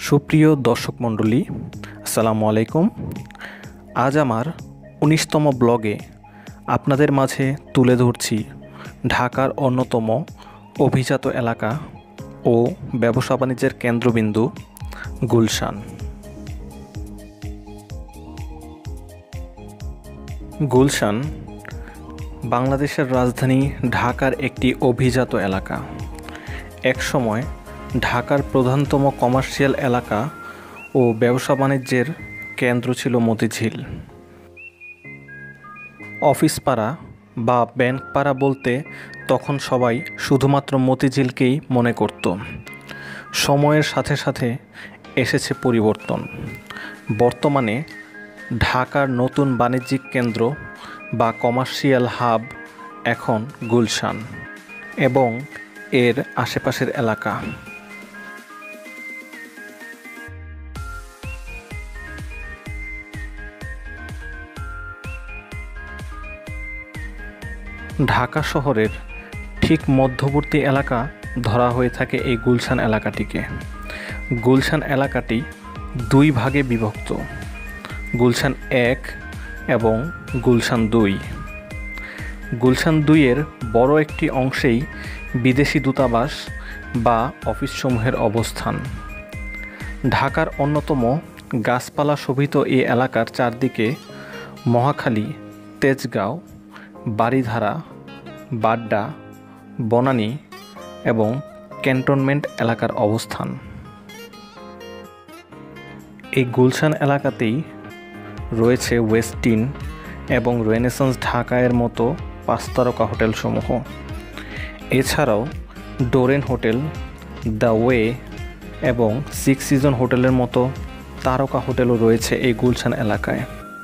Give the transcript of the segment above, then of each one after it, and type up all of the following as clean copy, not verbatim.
সুপ্রিয় দর্শক মণ্ডলী, আসসালামু আলাইকুম। আজ আমার ১৯তম ব্লগে আপনাদের মাঝে তুলে ধরছি ঢাকার অন্যতম অভিজাত এলাকা ও ব্যবসা বাণিজ্যের কেন্দ্রবিন্দু গুলশান। গুলশান বাংলাদেশের রাজধানী ঢাকার একটি অভিজাত এলাকা। একসময় ঢাকার প্রধানতম কমার্শিয়াল এলাকা ও ব্যবসা বাণিজ্যের কেন্দ্র ছিল মতিঝিল। অফিস পাড়া বা ব্যাংক পাড়া বলতে তখন সবাই শুধুমাত্র মতিঝিলকেই মনে করত। সময়ের সাথে সাথে এসেছে পরিবর্তন। বর্তমানে ঢাকার নতুন বাণিজ্যিক কেন্দ্র বা কমার্শিয়াল হাব এখন গুলশান এবং এর আশেপাশের এলাকা। ঢাকা শহরের ঠিক মধ্যবর্তী এলাকা ধরা হয়ে থাকে এই গুলশান এলাকাটিকে। গুলশান এলাকাটি দুই ভাগে বিভক্ত, গুলশান ১ এবং গুলশান ২। গুলশান ২-এর বড় একটি অংশেই বিদেশি দূতাবাস বা অফিসসমূহের অবস্থান। ঢাকার অন্যতম গাছপালা শোভিত এই এলাকার চারদিকে মহাখালী, তেজগাঁও, বারিধারা, বাড্ডা, বনানী এবং ক্যান্টনমেন্ট এলাকার অবস্থান। এই গুলশান এলাকাতেই রয়েছে ওয়েস্টিন এবং রেনেসান্স ঢাকা-এর মতো ৫ তারকা হোটেলসমূহ। এছাড়াও ডোরেন হোটেল, দ্য ওয়ে এবং 6 সিজন হোটেলের মতো তারকা হোটেলও রয়েছে এই গুলশান এলাকায়।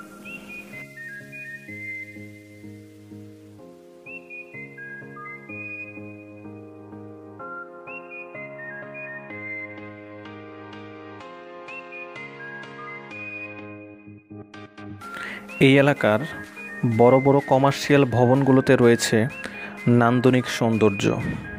এই এলাকার বড় বড় কমার্শিয়াল ভবনগুলোতে রয়েছে নান্দনিক সৌন্দর্য।